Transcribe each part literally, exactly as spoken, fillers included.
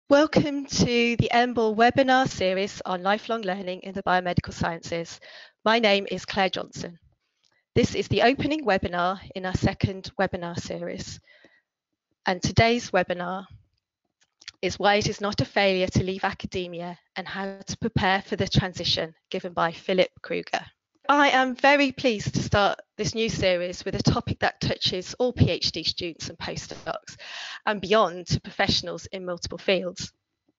Welcome to the E M B L webinar series on lifelong learning in the biomedical sciences. My name is Claire Johnson. This is the opening webinar in our second webinar series. And today's webinar is why it is not a failure to leave academia and how to prepare for the transition, given by Philipp Kruger. I am very pleased to start this new series with a topic that touches all PhD students and postdocs and beyond to professionals in multiple fields.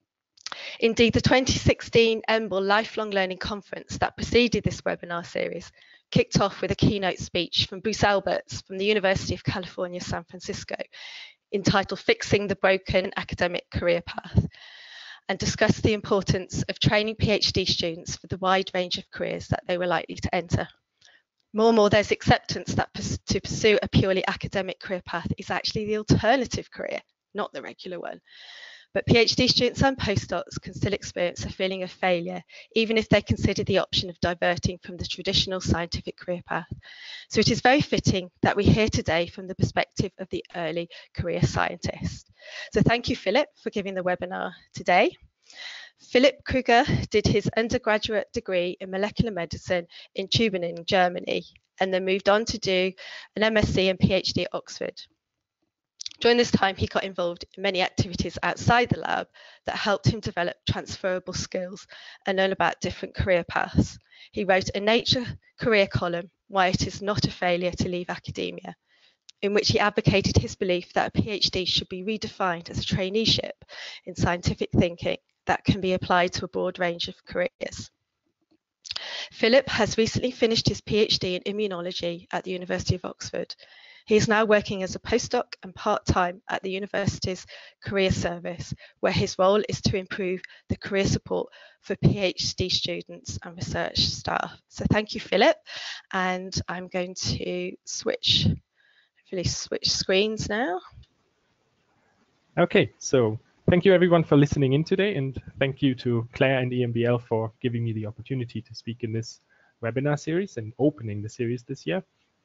Indeed, the twenty sixteen E M B L Lifelong Learning Conference that preceded this webinar series kicked off with a keynote speech from Bruce Alberts from the University of California, San Francisco, entitled Fixing the Broken Academic Career Path, and discussed the importance of training PhD students for the wide range of careers that they were likely to enter. More and more, there's acceptance that to pursue a purely academic career path is actually the alternative career, not the regular one. But PhD students and postdocs can still experience a feeling of failure, even if they consider the option of diverting from the traditional scientific career path. So it is very fitting that we hear today from the perspective of the early career scientist. So thank you, Philipp, for giving the webinar today. Philipp Kruger did his undergraduate degree in molecular medicine in Tübingen, Germany, and then moved on to do an M S c and PhD at Oxford. During this time, he got involved in many activities outside the lab that helped him develop transferable skills and learn about different career paths. He wrote a Nature career column, Why It Is Not a Failure to Leave Academia, in which he advocated his belief that a PhD should be redefined as a traineeship in scientific thinking that can be applied to a broad range of careers. Philipp has recently finished his PhD in immunology at the University of Oxford. He is now working as a postdoc and part-time at the university's career service, where his role is to improve the career support for PhD students and research staff. So thank you, Philipp. And I'm going to switch, hopefully switch screens now. Okay, so thank you everyone for listening in today, and thank you to Claire and E M B L for giving me the opportunity to speak in this webinar series and opening the series this year.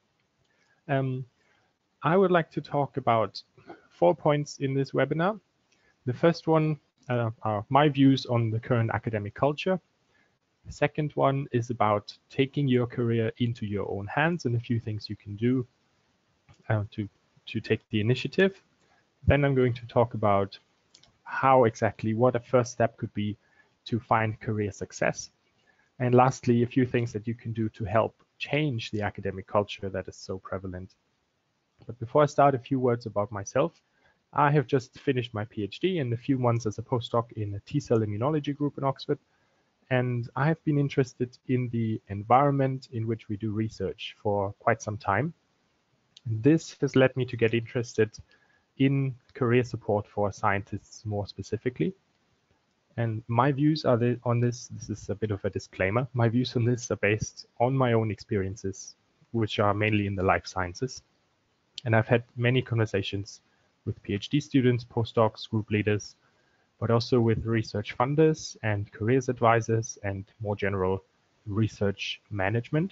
Um, I would like to talk about four points in this webinar. The first one uh, are my views on the current academic culture. The second one is about taking your career into your own hands and a few things you can do uh, to, to take the initiative. Then I'm going to talk about how exactly, what a first step could be to find career success. And lastly, a few things that you can do to help change the academic culture that is so prevalent. But before I start, a few words about myself. I have just finished my PhD and a few months as a postdoc in a T-cell immunology group in Oxford. And I have been interested in the environment in which we do research for quite some time. And this has led me to get interested in career support for scientists more specifically. And my views are the, on this, this is a bit of a disclaimer, my views on this are based on my own experiences, which are mainly in the life sciences. And I've had many conversations with PhD students, postdocs, group leaders, but also with research funders and careers advisors and more general research management.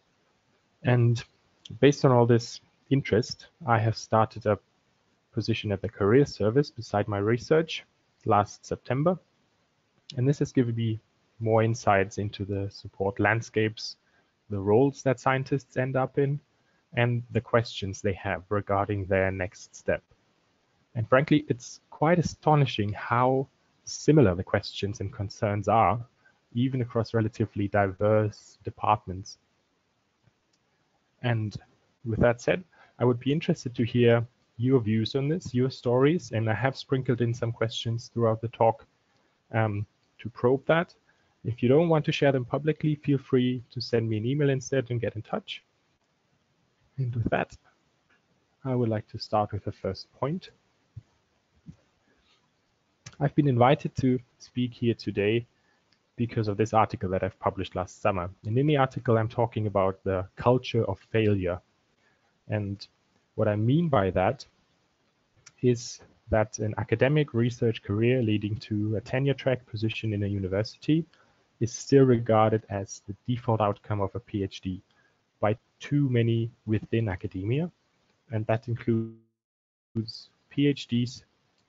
And based on all this interest, I have started a position at the career service beside my research last September. And this has given me more insights into the support landscapes, the roles that scientists end up in, and the questions they have regarding their next step. And frankly, it's quite astonishing how similar the questions and concerns are, even across relatively diverse departments. And with that said, I would be interested to hear your views on this, your stories, and I have sprinkled in some questions throughout the talk um, to probe that. If you don't want to share them publicly, feel free to send me an email instead and get in touch. And with that, I would like to start with the first point. I've been invited to speak here today because of this article that I've published last summer. And in the article, I'm talking about the culture of failure. And what I mean by that is that an academic research career leading to a tenure track position in a university is still regarded as the default outcome of a PhD by too many within academia, and that includes PhDs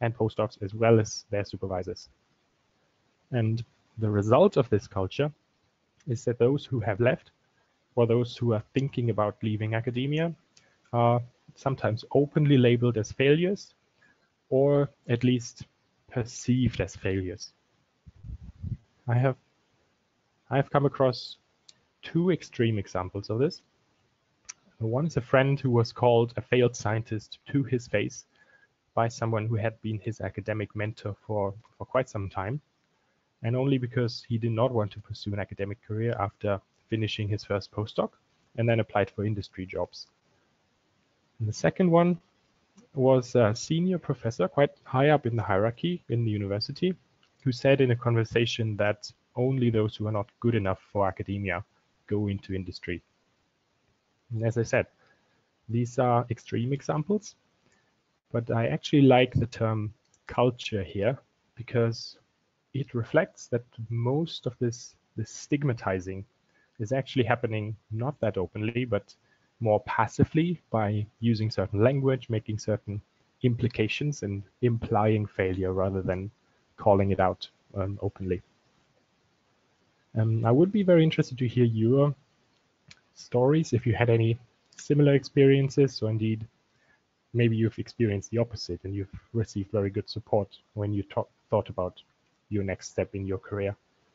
and postdocs, as well as their supervisors. And the result of this culture is that those who have left, or those who are thinking about leaving academia, are sometimes openly labeled as failures, or at least perceived as failures. I have, I have come across two extreme examples of this. One is a friend who was called a failed scientist to his face by someone who had been his academic mentor for, for quite some time, and only because he did not want to pursue an academic career after finishing his first postdoc and then applied for industry jobs. And the second one was a senior professor, quite high up in the hierarchy in the university, who said in a conversation that only those who are not good enough for academia go into industry. And as I said, these are extreme examples, but I actually like the term culture here because it reflects that most of this, this stigmatizing is actually happening not that openly, but more passively by using certain language, making certain implications and implying failure rather than calling it out um, openly. Um, I would be very interested to hear your stories, if you had any similar experiences, or indeed maybe you've experienced the opposite and you've received very good support when you thought about your next step in your career.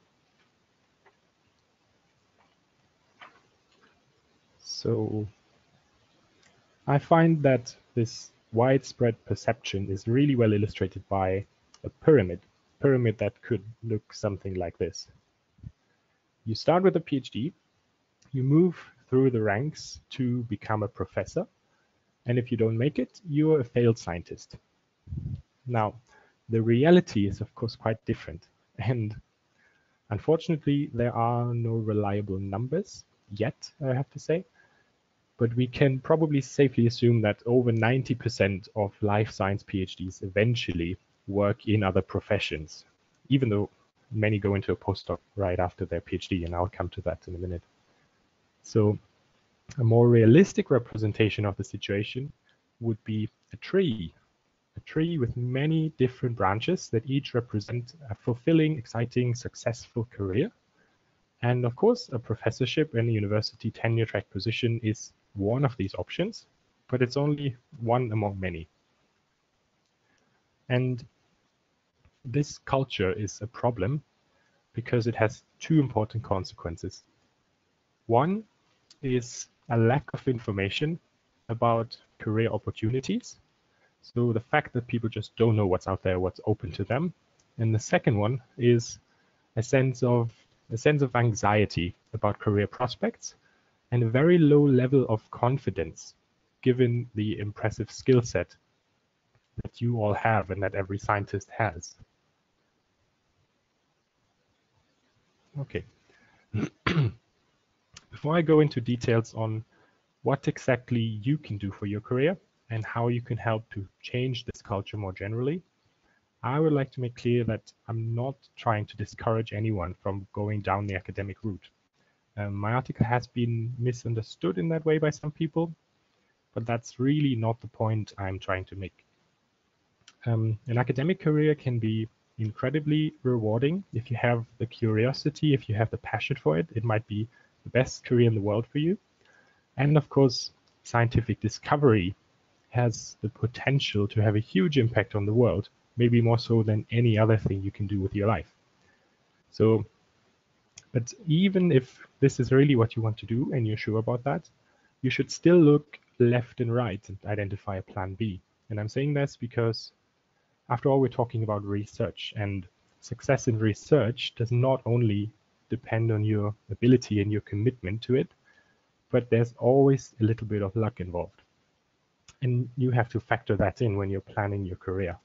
So I find that this widespread perception is really well illustrated by a pyramid, pyramid that could look something like this. You start with a PhD, you move through the ranks to become a professor, and if you don't make it, you're a failed scientist. Now, the reality is, of course, quite different, and unfortunately, there are no reliable numbers yet, I have to say, but we can probably safely assume that over ninety percent of life science PhDs eventually work in other professions, even though many go into a postdoc right after their PhD, and I'll come to that in a minute. So a more realistic representation of the situation would be a tree, a tree with many different branches that each represent a fulfilling, exciting, successful career. And of course, a professorship and a university tenure track position is one of these options, but it's only one among many. And this culture is a problem because it has two important consequences. One is a lack of information about career opportunities. So the fact that people just don't know what's out there, what's open to them. And the second one is a sense of a sense of anxiety about career prospects and a very low level of confidence given the impressive skill set that you all have and that every scientist has. Okay. Before I go into details on what exactly you can do for your career and how you can help to change this culture more generally, I would like to make clear that I'm not trying to discourage anyone from going down the academic route. Um, my article has been misunderstood in that way by some people, but that's really not the point I'm trying to make. Um, an academic career can be incredibly rewarding if you have the curiosity, if you have the passion for it. It might be the best career in the world for you. And of course, scientific discovery has the potential to have a huge impact on the world, maybe more so than any other thing you can do with your life. So, but even if this is really what you want to do and you're sure about that, you should still look left and right and identify a plan B. And I'm saying this because, after all, we're talking about research, and success in research does not only depend on your ability and your commitment to it, but there's always a little bit of luck involved. And you have to factor that in when you're planning your career.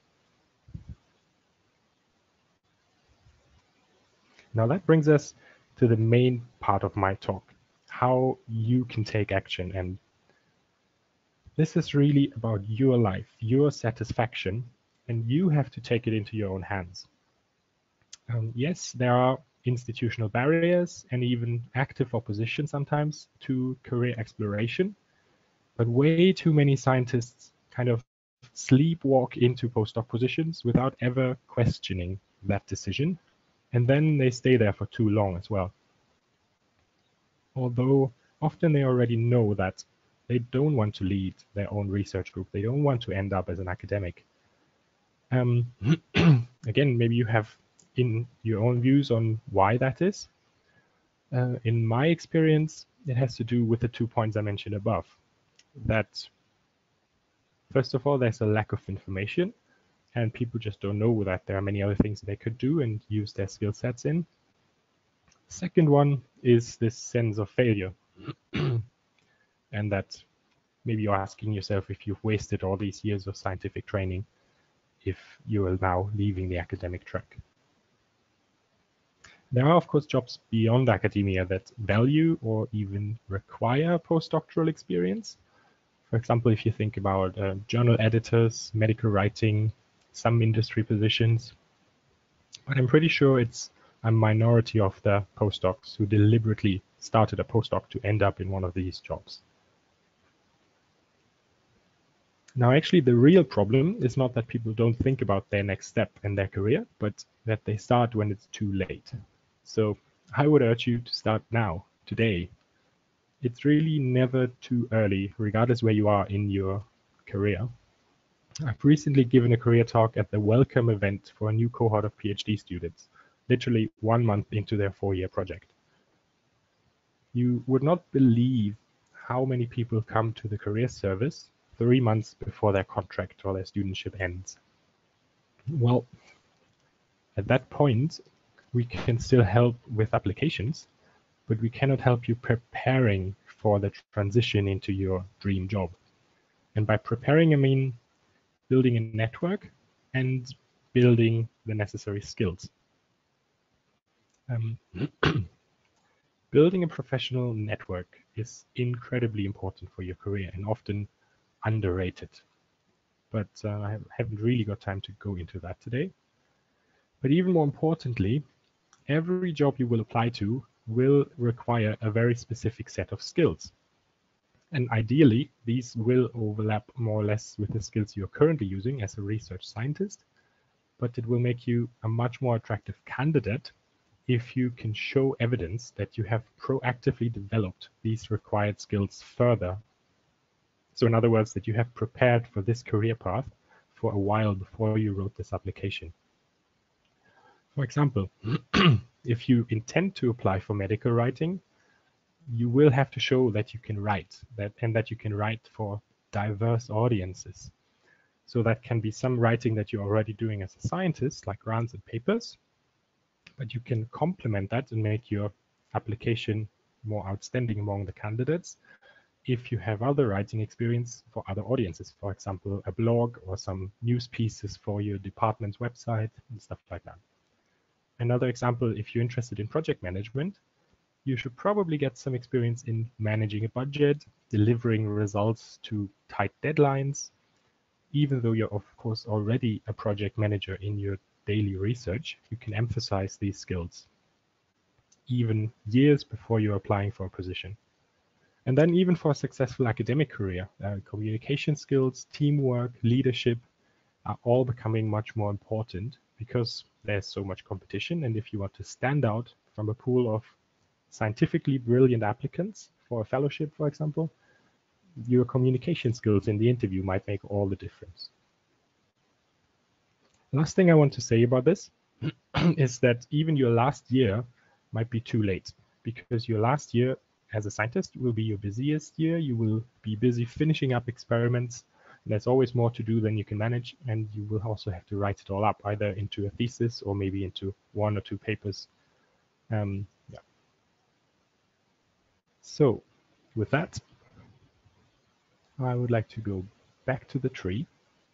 Now that brings us to the main part of my talk, how you can take action. And this is really about your life, your satisfaction, and you have to take it into your own hands. Um, yes, there are institutional barriers and even active opposition sometimes to career exploration, but way too many scientists kind of sleepwalk into postdoc positions without ever questioning that decision, and then they stay there for too long as well. Although often they already know that they don't want to lead their own research group, they don't want to end up as an academic. Um, again, maybe you have in your own views on why that is. Uh, in my experience, it has to do with the two points I mentioned above. That, first of all, there's a lack of information, and people just don't know that there are many other things they could do and use their skill sets in. Second one is this sense of failure, and that maybe you're asking yourself if you've wasted all these years of scientific training if you are now leaving the academic track. There are, of course, jobs beyond academia that value or even require postdoctoral experience. For example, if you think about uh, journal editors, medical writing, some industry positions. But I'm pretty sure it's a minority of the postdocs who deliberately started a postdoc to end up in one of these jobs. Now, actually, the real problem is not that people don't think about their next step in their career, but that they start when it's too late. So I would urge you to start now, today. It's really never too early, regardless where you are in your career. I've recently given a career talk at the welcome event for a new cohort of PhD students, literally one month into their four-year project. You would not believe how many people come to the career service three months before their contract or their studentship ends. Well, at that point, we can still help with applications, but we cannot help you preparing for the transition into your dream job. And by preparing, I mean building a network and building the necessary skills. Um, building a professional network is incredibly important for your career and often underrated. But uh, I haven't really got time to go into that today. But even more importantly, every job you will apply to will require a very specific set of skills. And ideally, these will overlap more or less with the skills you're currently using as a research scientist, but it will make you a much more attractive candidate if you can show evidence that you have proactively developed these required skills further. So in other words, that you have prepared for this career path for a while before you wrote this application. For example, if you intend to apply for medical writing, you will have to show that you can write that and that you can write for diverse audiences. So that can be some writing that you're already doing as a scientist, like grants and papers, but you can complement that and make your application more outstanding among the candidates if you have other writing experience for other audiences, for example, a blog or some news pieces for your department's website and stuff like that. Another example, if you're interested in project management, you should probably get some experience in managing a budget, delivering results to tight deadlines. Even though you're, of course, already a project manager in your daily research, you can emphasize these skills even years before you're applying for a position. And then even for a successful academic career, uh, communication skills, teamwork, leadership are all becoming much more important because there's so much competition. And if you want to stand out from a pool of scientifically brilliant applicants for a fellowship, for example, your communication skills in the interview might make all the difference. Last thing I want to say about this is that even your last year might be too late, because your last year as a scientist will be your busiest year. You will be busy finishing up experiments. There's always more to do than you can manage, and you will also have to write it all up, either into a thesis or maybe into one or two papers. Um, yeah. So with that, I would like to go back to the tree.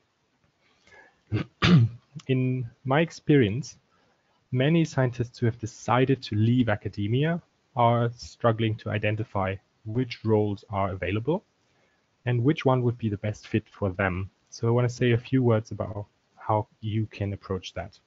In my experience, many scientists who have decided to leave academia are struggling to identify which roles are available and which one would be the best fit for them. So I want to say a few words about how you can approach that.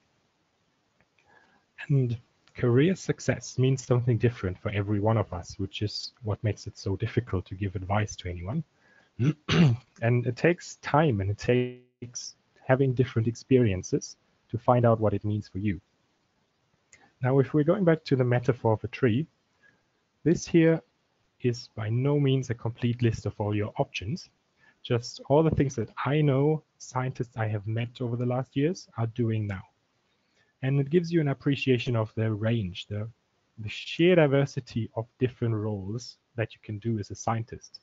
And career success means something different for every one of us, which is what makes it so difficult to give advice to anyone. And it takes time and it takes having different experiences to find out what it means for you. Now, if we're going back to the metaphor of a tree, this here is by no means a complete list of all your options. Just all the things that I know scientists I have met over the last years are doing now. And it gives you an appreciation of the range, the, the sheer diversity of different roles that you can do as a scientist.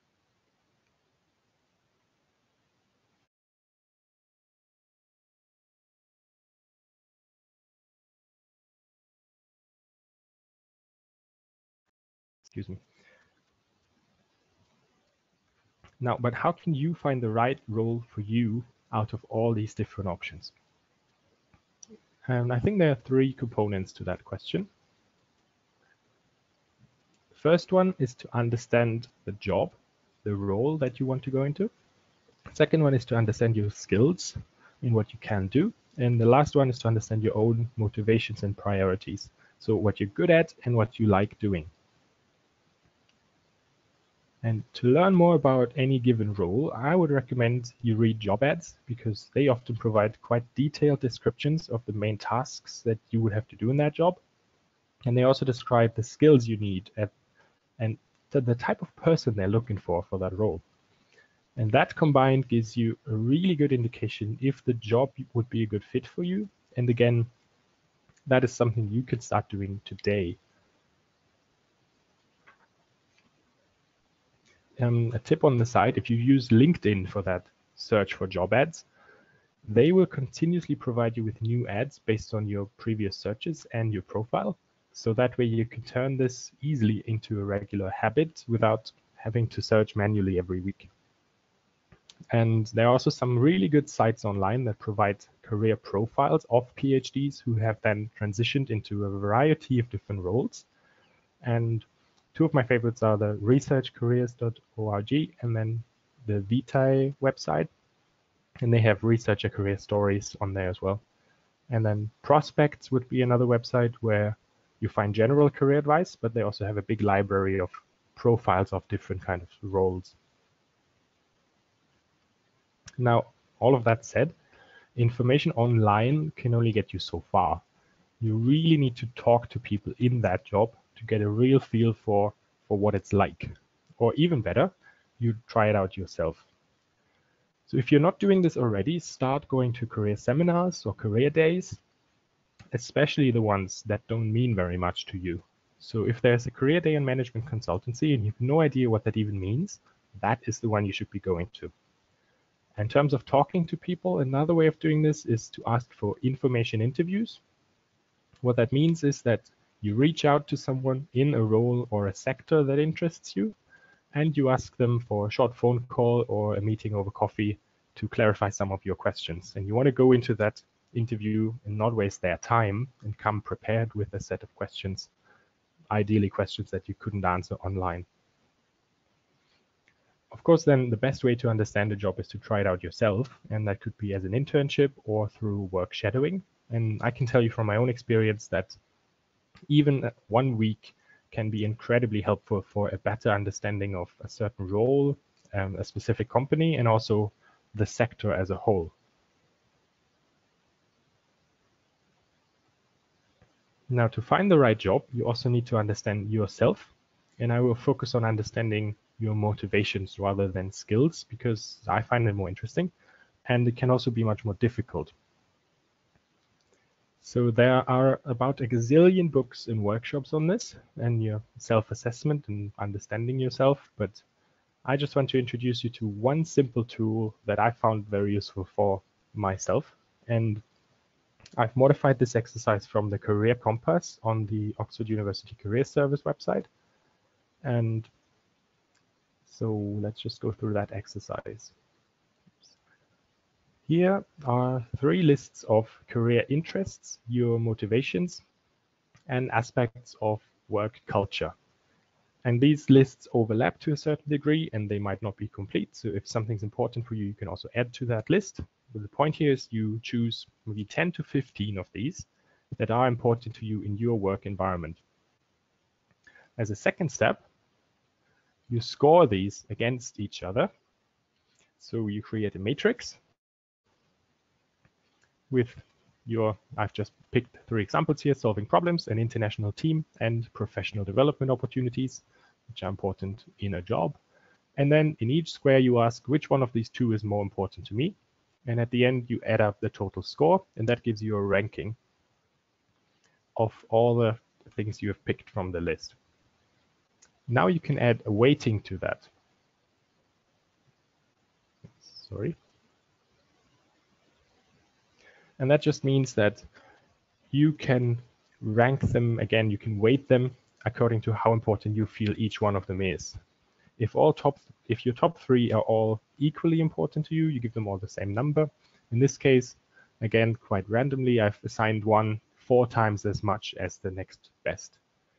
Excuse me. Now, but how can you find the right role for you out of all these different options? And I think there are three components to that question. The first one is to understand the job, the role that you want to go into. The second one is to understand your skills in what you can do. And the last one is to understand your own motivations and priorities. So what you're good at and what you like doing. And to learn more about any given role, I would recommend you read job ads because they often provide quite detailed descriptions of the main tasks that you would have to do in that job. And they also describe the skills you need at, and the, the type of person they're looking for for that role. And that combined gives you a really good indication if the job would be a good fit for you. And again, that is something you can start doing today. Um, a tip on the side, if you use LinkedIn for that search for job ads, they will continuously provide you with new ads based on your previous searches and your profile. So that way you can turn this easily into a regular habit without having to search manually every week. And there are also some really good sites online that provide career profiles of PhDs who have then transitioned into a variety of different roles. And two of my favorites are the research careers dot org and then the Vitae website. And they have researcher career stories on there as well. And then Prospects would be another website where you find general career advice, but they also have a big library of profiles of different kinds of roles. Now, all of that said, information online can only get you so far. You really need to talk to people in that job to get a real feel for, for what it's like. Or even better, you try it out yourself. So if you're not doing this already, start going to career seminars or career days, especially the ones that don't mean very much to you. So if there's a career day in management consultancy and you have no idea what that even means, that is the one you should be going to. In terms of talking to people, another way of doing this is to ask for information interviews. What that means is that you reach out to someone in a role or a sector that interests you, and you ask them for a short phone call or a meeting over coffee to clarify some of your questions. And you want to go into that interview and not waste their time and come prepared with a set of questions, ideally questions that you couldn't answer online. Of course, then the best way to understand a job is to try it out yourself, and that could be as an internship or through work shadowing. And I can tell you from my own experience that even one week can be incredibly helpful for a better understanding of a certain role, um, a specific company, and also the sector as a whole. Now, to find the right job, you also need to understand yourself, and I will focus on understanding your motivations rather than skills because I find them more interesting, and it can also be much more difficult. So there are about a gazillion books and workshops on this and your self-assessment and understanding yourself, but I just want to introduce you to one simple tool that I found very useful for myself. And I've modified this exercise from the Career Compass on the Oxford University Career Service website. And so let's just go through that exercise. Here are three lists of career interests, your motivations, and aspects of work culture. And these lists overlap to a certain degree, and they might not be complete. So if something's important for you, you can also add to that list. But the point here is you choose maybe ten to fifteen of these that are important to you in your work environment. As a second step, you score these against each other. So you create a matrix, with your, I've just picked three examples here: solving problems, an international team, and professional development opportunities, which are important in a job. And then in each square, you ask which one of these two is more important to me. And at the end, you add up the total score, and that gives you a ranking of all the things you have picked from the list. Now you can add a weighting to that. Sorry. And that just means that you can rank them again, you can weight them according to how important you feel each one of them is. If all top, if your top three are all equally important to you, you give them all the same number. In this case, again, quite randomly, I've assigned one four times as much as the next best.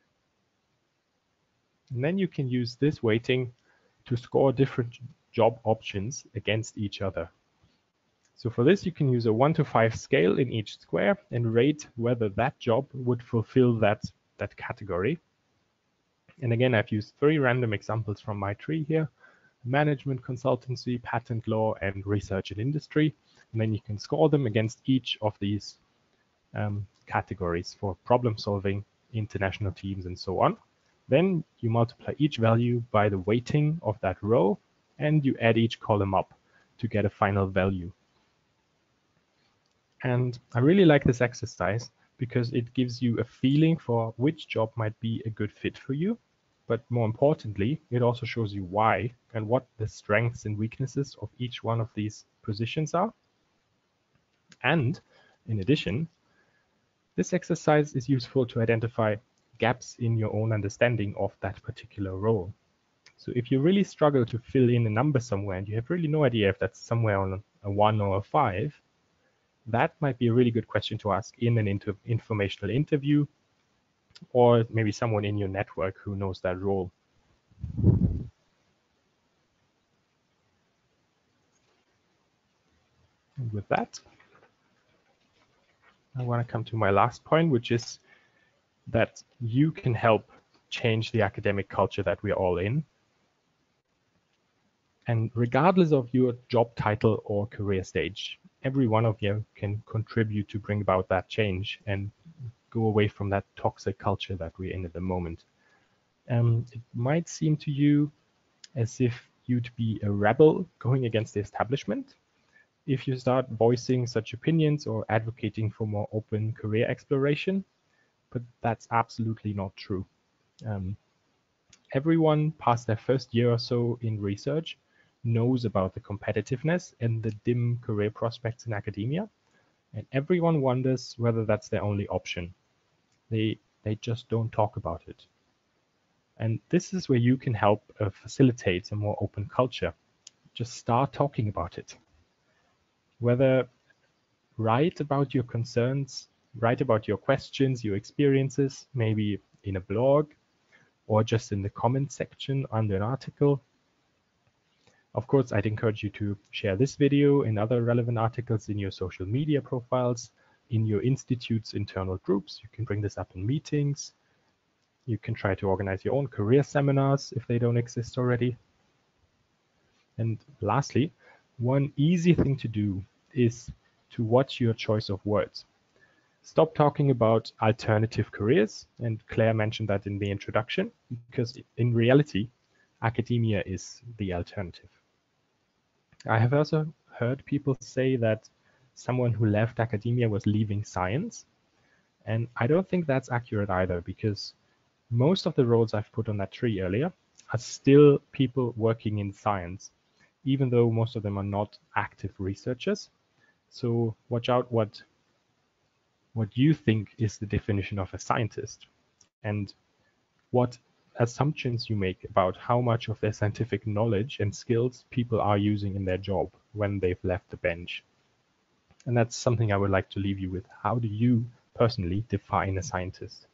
And then you can use this weighting to score different job options against each other. So for this, you can use a one to five scale in each square and rate whether that job would fulfill that, that category. And again, I've used three random examples from my tree here: management consultancy, patent law, and research and industry. And then you can score them against each of these um, categories for problem solving, international teams, and so on. Then you multiply each value by the weighting of that row, and you add each column up to get a final value. And I really like this exercise because it gives you a feeling for which job might be a good fit for you. But more importantly, it also shows you why and what the strengths and weaknesses of each one of these positions are. And in addition, this exercise is useful to identify gaps in your own understanding of that particular role. So if you really struggle to fill in a number somewhere and you have really no idea if that's somewhere on a one or a five, that might be a really good question to ask in an inter informational interview, or maybe someone in your network who knows that role. And with that, I want to come to my last point, which is that you can help change the academic culture that we're all in. And regardless of your job title or career stage, every one of you can contribute to bring about that change and go away from that toxic culture that we're in at the moment. Um, it might seem to you as if you'd be a rebel going against the establishment if you start voicing such opinions or advocating for more open career exploration, but that's absolutely not true. Um, everyone past their first year or so in research knows about the competitiveness and the dim career prospects in academia, and everyone wonders whether that's their only option. They, they just don't talk about it. And this is where you can help uh, facilitate a more open culture. Just start talking about it. Whether write about your concerns, write about your questions, your experiences, maybe in a blog or just in the comment section under an article. Of course, I'd encourage you to share this video and other relevant articles in your social media profiles, in your institute's internal groups. You can bring this up in meetings. You can try to organize your own career seminars if they don't exist already. And lastly, one easy thing to do is to watch your choice of words. Stop talking about alternative careers, and Claire mentioned that in the introduction, because in reality, academia is the alternative. I have also heard people say that someone who left academia was leaving science, and I don't think that's accurate either, because most of the roles I've put on that tree earlier are still people working in science, even though most of them are not active researchers. So watch out what, what you think is the definition of a scientist, and what assumptions you make about how much of their scientific knowledge and skills people are using in their job when they've left the bench. And that's something I would like to leave you with. How do you personally define a scientist?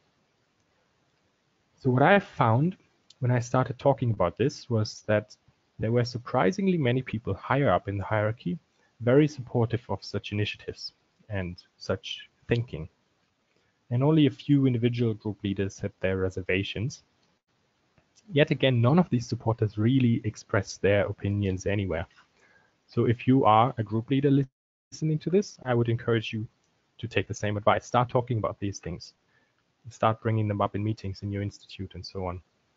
So what I found when I started talking about this was that there were surprisingly many people higher up in the hierarchy very supportive of such initiatives and such thinking. And only a few individual group leaders had their reservations. Yet again, none of these supporters really expressed their opinions anywhere. So if you are a group leader listening to this, I would encourage you to take the same advice. Start talking about these things. Start bringing them up in meetings in your institute and so on.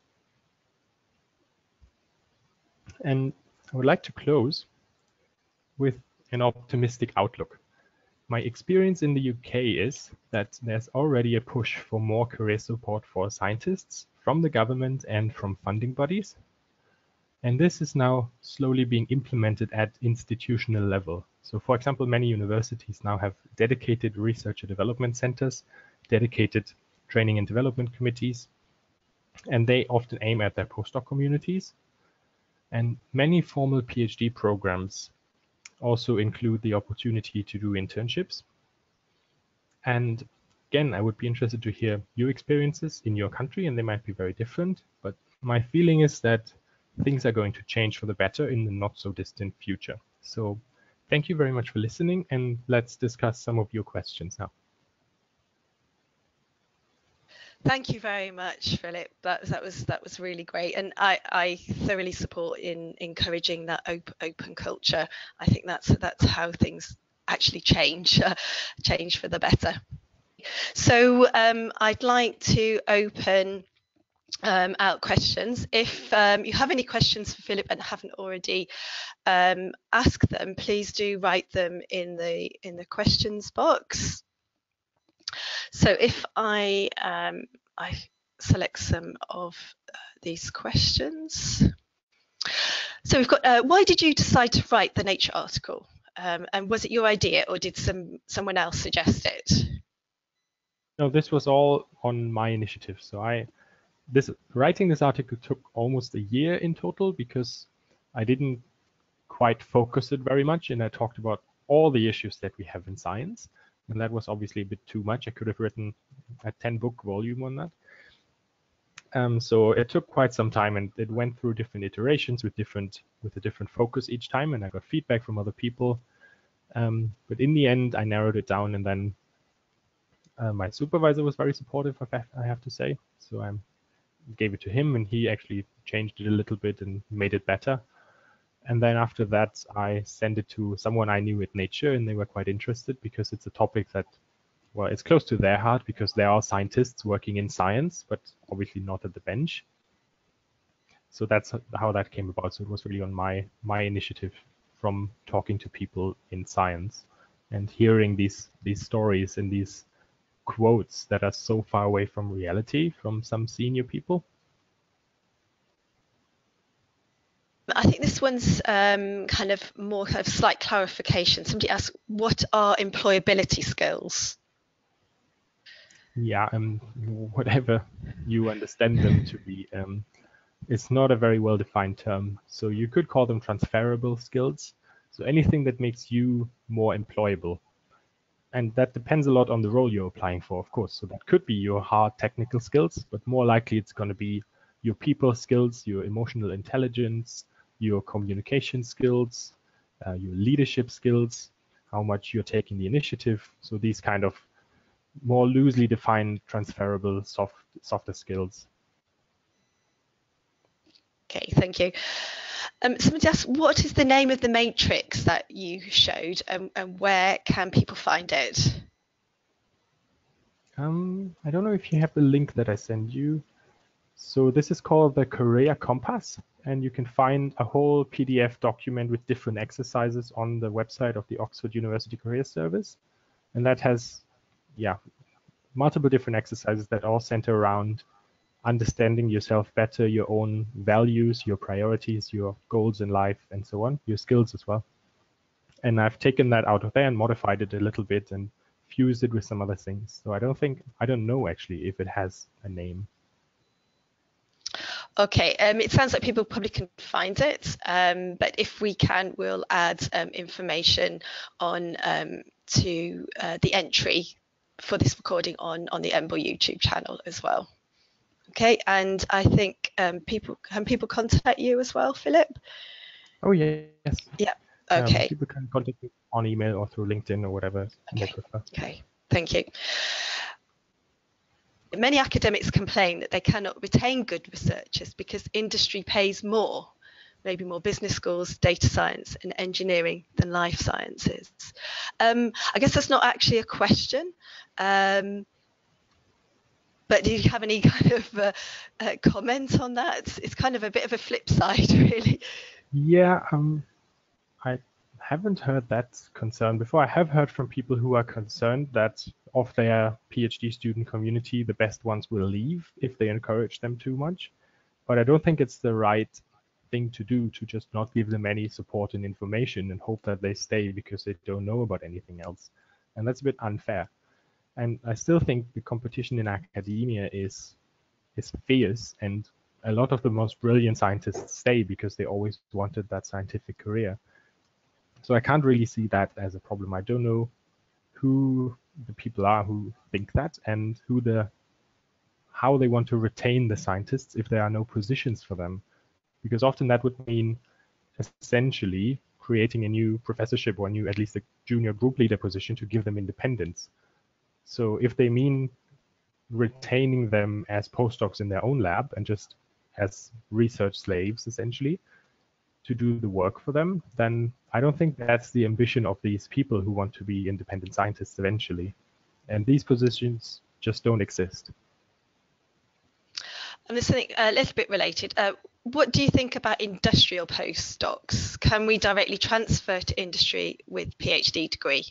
And I would like to close with an optimistic outlook. My experience in the U K is that there's already a push for more career support for scientists from the government and from funding bodies. And this is now slowly being implemented at institutional level. So for example, many universities now have dedicated research and development centers, dedicated training and development committees, and they often aim at their postdoc communities. And many formal PhD programs also include the opportunity to do internships. And again, I would be interested to hear your experiences in your country, and they might be very different, but my feeling is that things are going to change for the better in the not so distant future. So thank you very much for listening, and let's discuss some of your questions now. Thank you very much, Philip. That, that was that was really great, and I, I thoroughly support in encouraging that open, open culture. I think that's that's how things actually change, uh, change for the better. So um, I'd like to open um, out questions. If um, you have any questions for Philip and haven't already um, asked them, please do write them in the in the questions box. So if I um, I select some of uh, these questions. So we've got, uh, why did you decide to write the Nature article? Um, and was it your idea, or did some someone else suggest it? No, this was all on my initiative. So I, this writing this article took almost a year in total because I didn't quite focus it very much, and I talked about all the issues that we have in science, and that was obviously a bit too much. I could have written a ten book volume on that. Um, so it took quite some time, and it went through different iterations with different with a different focus each time, and I got feedback from other people. Um, but in the end, I narrowed it down, and then uh, my supervisor was very supportive, I have to say. So I gave it to him, and he actually changed it a little bit and made it better. And then after that, I sent it to someone I knew at Nature, and they were quite interested because it's a topic that, well, it's close to their heart because they are scientists working in science, but obviously not at the bench. So that's how that came about. So it was really on my my initiative from talking to people in science and hearing these these stories and these quotes that are so far away from reality from some senior people. I think this one's um, kind of more kind of slight clarification. Somebody asked, what are employability skills? Yeah, um, whatever you understand them to be. Um, it's not a very well-defined term. So you could call them transferable skills. So anything that makes you more employable. And that depends a lot on the role you're applying for, of course. So that could be your hard technical skills, but more likely it's going to be your people skills, your emotional intelligence, your communication skills, uh, your leadership skills, how much you're taking the initiative. So these kind of more loosely defined transferable soft softer skills. Okay, thank you. Um, somebody asked, what is the name of the matrix that you showed, and, and where can people find it? Um, I don't know if you have the link that I sent you. So this is called the Career Compass, and you can find a whole P D F document with different exercises on the website of the Oxford University Career Service. And that has, yeah, multiple different exercises that all center around understanding yourself better, your own values, your priorities, your goals in life, and so on, your skills as well. And I've taken that out of there and modified it a little bit and fused it with some other things. So I don't think, I don't know actually if it has a name. Okay, um, it sounds like people probably can find it, um, but if we can, we'll add um, information on um, to uh, the entry for this recording on, on the E M B L YouTube channel as well. Okay, and I think um, people can people contact you as well, Philip? Oh yeah, yes. Yeah. Okay. Um, people can contact me on email or through LinkedIn or whatever okay. they prefer. Okay. Thank you. Many academics complain that they cannot retain good researchers because industry pays more. maybe more business schools, data science and engineering than life sciences. Um, I guess that's not actually a question, um, but do you have any kind of uh, uh, comment on that? It's, it's kind of a bit of a flip side, really. Yeah, um, I haven't heard that concern before. I have heard from people who are concerned that of their PhD student community, the best ones will leave if they encourage them too much. But I don't think it's the right thing to do to just not give them any support and information and hope that they stay because they don't know about anything else. And that's a bit unfair. And I still think the competition in academia is is fierce, and a lot of the most brilliant scientists stay because they always wanted that scientific career. So I can't really see that as a problem. I don't know who the people are who think that and who the how they want to retain the scientists if there are no positions for them. Because often that would mean essentially creating a new professorship or a new, at least a junior group leader position to give them independence. So if they mean retaining them as postdocs in their own lab and just as research slaves, essentially, to do the work for them, then I don't think that's the ambition of these people who want to be independent scientists eventually. And these positions just don't exist. And there's something a little bit related. Uh, what do you think about industrial postdocs? Can we directly transfer to industry with PhD degree?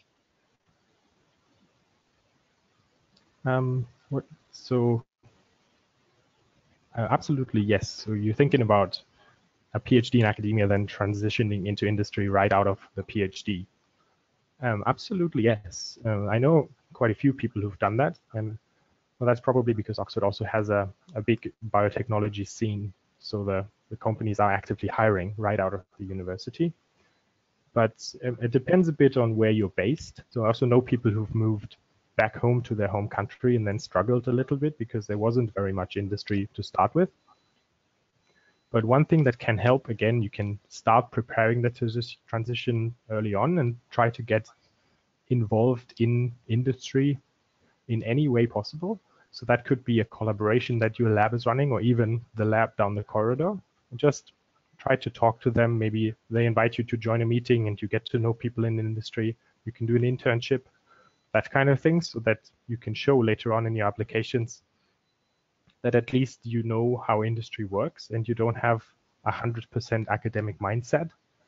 Um, what, so uh, absolutely yes. So you're thinking about a PhD in academia, then transitioning into industry right out of the PhD. Um, absolutely yes. Uh, I know quite a few people who've done that, and well, that's probably because Oxford also has a, a big biotechnology scene. So the, the companies are actively hiring right out of the university. But it, it depends a bit on where you're based. So I also know people who've moved back home to their home country and then struggled a little bit because there wasn't very much industry to start with. But one thing that can help, again, you can start preparing the transition early on and try to get involved in industry in any way possible. So that could be a collaboration that your lab is running or even the lab down the corridor. And just try to talk to them. Maybe they invite you to join a meeting and you get to know people in the industry. You can do an internship, that kind of thing, so that you can show later on in your applications that at least you know how industry works and you don't have a one hundred percent academic mindset.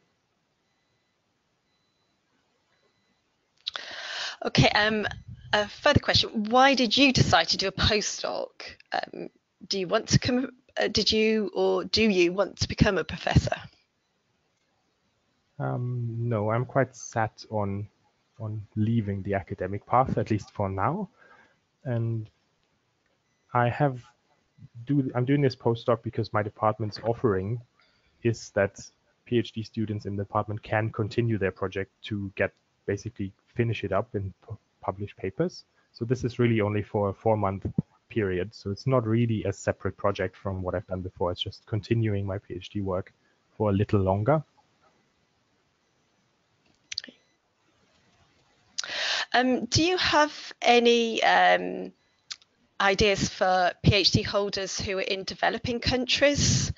Okay, um, a further question. Why did you decide to do a postdoc? Um, do you want to come, uh, did you or do you want to become a professor? Um, no, I'm quite set on, on leaving the academic path, at least for now. And I have do I'm doing this postdoc because my department's offering is that PhD students in the department can continue their project to get basically finish it up and publish papers. So this is really only for a four-month period. So it's not really a separate project from what I've done before. It's just continuing my PhD work for a little longer. Um, do you have any um, ideas for PhD holders who are in developing countries?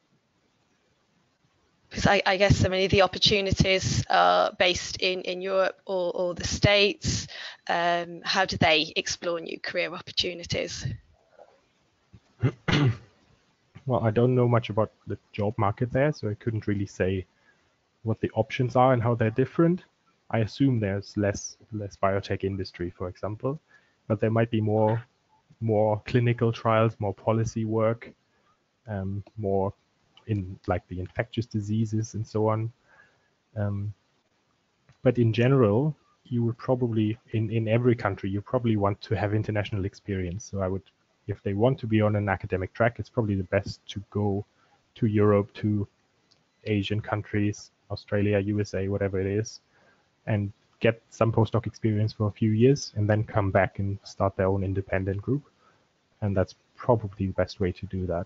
Because I, I guess so many of the opportunities are based in, in Europe or, or the States. Um, how do they explore new career opportunities? Well, I don't know much about the job market there, so I couldn't really say what the options are and how they're different. I assume there's less less biotech industry, for example, but there might be more more clinical trials, more policy work, um, more in like the infectious diseases and so on. Um, but in general, you would probably, in, in every country, you probably want to have international experience. So I would, if they want to be on an academic track, it's probably the best to go to Europe, to Asian countries, Australia, U S A, whatever it is, and get some postdoc experience for a few years and then come back and start their own independent group. And that's probably the best way to do that.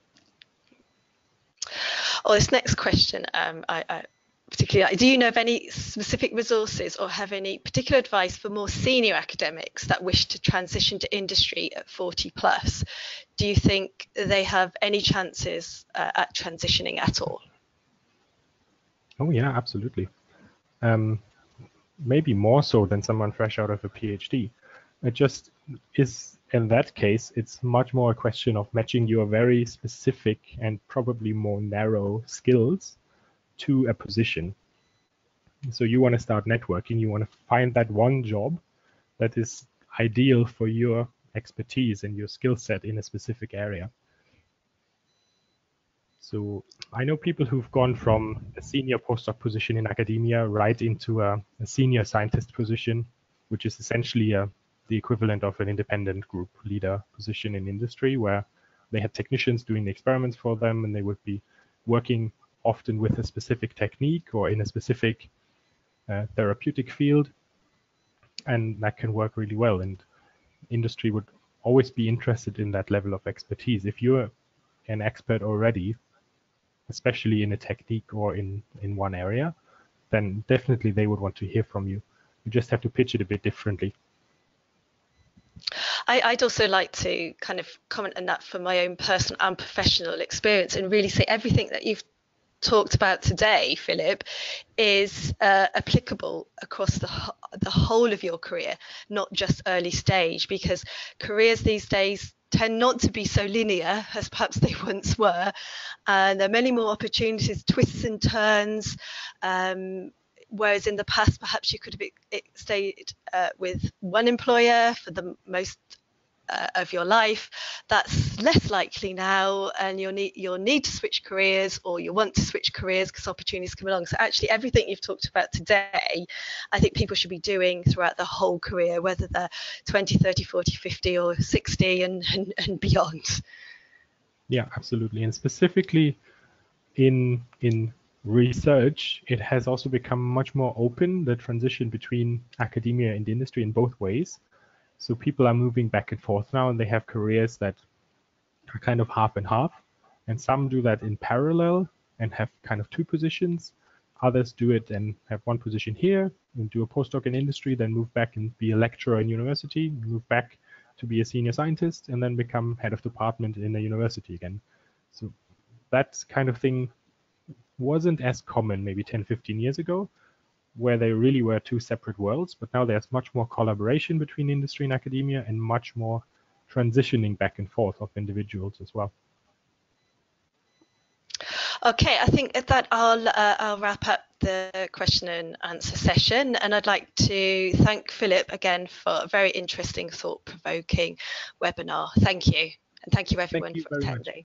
Oh, this next question, um, I, I particularly, do you know of any specific resources or have any particular advice for more senior academics that wish to transition to industry at forty plus? Do you think they have any chances uh, at transitioning at all? Oh yeah, absolutely. Um, maybe more so than someone fresh out of a PhD. It just is, in that case, it's much more a question of matching your very specific and probably more narrow skills to a position. So you want to start networking, you want to find that one job that is ideal for your expertise and your skill set in a specific area. So I know people who've gone from a senior postdoc position in academia right into a, a senior scientist position, which is essentially a, the equivalent of an independent group leader position in industry, where they had technicians doing the experiments for them, and they would be working often with a specific technique or in a specific uh, therapeutic field, and that can work really well. And industry would always be interested in that level of expertise. If you're an expert already, especially in a technique or in, in one area, then definitely they would want to hear from you. You just have to pitch it a bit differently. I, I'd also like to kind of comment on that from my own personal and professional experience and really say everything that you've talked about today, Philip, is uh, applicable across the, the whole of your career, not just early stage, because careers these days tend not to be so linear as perhaps they once were. And there are many more opportunities, twists and turns, um, whereas in the past, perhaps you could have stayed uh, with one employer for the most uh, of your life. That's less likely now, and you'll need, you'll need to switch careers, or you want to switch careers because opportunities come along. So actually everything you've talked about today, I think people should be doing throughout the whole career, whether they're twenty, thirty, forty, fifty or sixty and, and, and beyond. Yeah, absolutely. And specifically in in research, it has also become much more open, the transition between academia and industry in both ways. So people are moving back and forth now, and they have careers that are kind of half and half. And some do that in parallel and have kind of two positions. Others do it and have one position here and do a postdoc in industry, then move back and be a lecturer in university, move back to be a senior scientist, and then become head of department in a university again. So that kind of thing wasn't as common maybe ten, fifteen years ago, where they really were two separate worlds, but now there's much more collaboration between industry and academia and much more transitioning back and forth of individuals as well. Okay, I think at that I'll, uh, I'll wrap up the question and answer session, and I'd like to thank Philip again for a very interesting, thought-provoking webinar. Thank you, and thank you everyone thank you for attending. Much.